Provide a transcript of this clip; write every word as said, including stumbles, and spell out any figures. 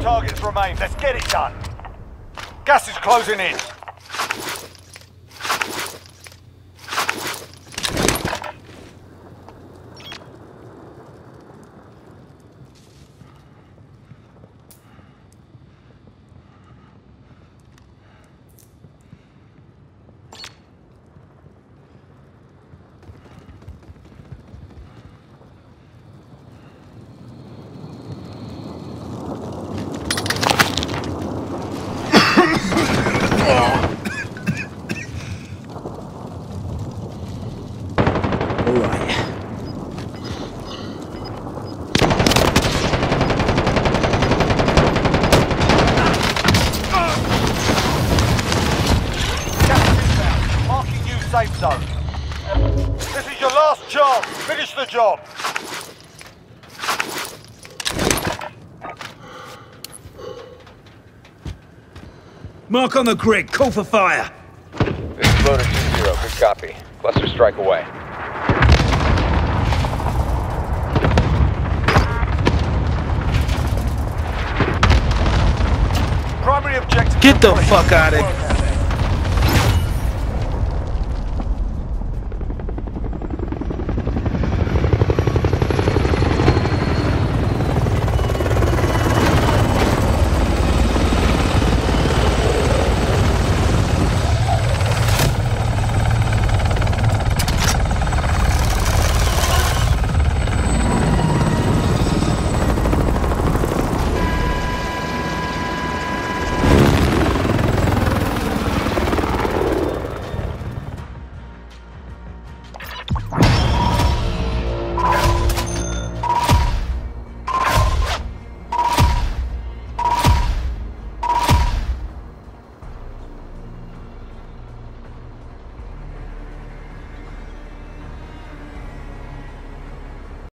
targets remain. Let's get it done. Gas is closing in. Safe zone. This is your last chance. Finish the job. Mark on the grid. Call for fire. This is Loader two zero. Good copy. Cluster strike away. Primary objective. Get the fuck out of here.